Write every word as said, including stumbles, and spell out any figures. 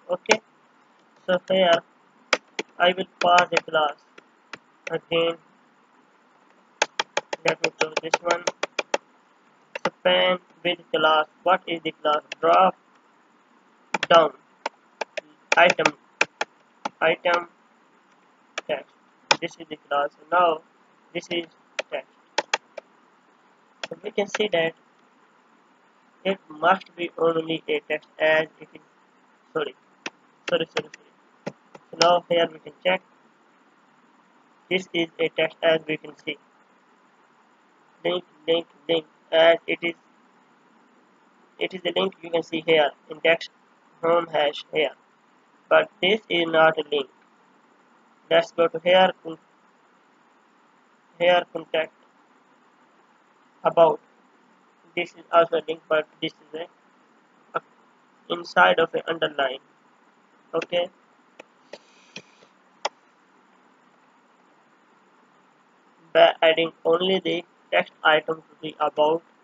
Okay, so here I will pass a class again. Let me close this one. Span with class. What is the class? Drop down item item text. This is the class. Now this is text. So we can see that it must be only a text as it is. Sorry, sorry, sorry, sorry. So now here we can check. This is a text as we can see. Link, link, link. As it is, it is a link you can see here. Index home hash here. But this is not a link. Let's go to here. Here contact about. This is also a link, but this is a, a inside of an underline. Okay. By adding only the text item to the about